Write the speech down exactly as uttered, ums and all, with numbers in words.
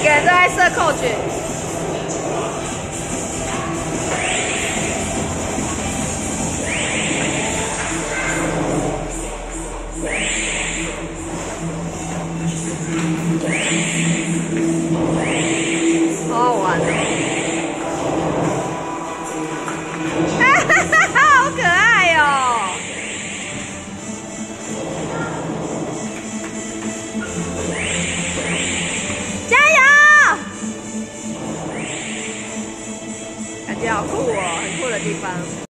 个人都在设扣群。好好玩哦！哈哈哈哈，好可爱哦！加油！感觉好酷哦，很酷的地方。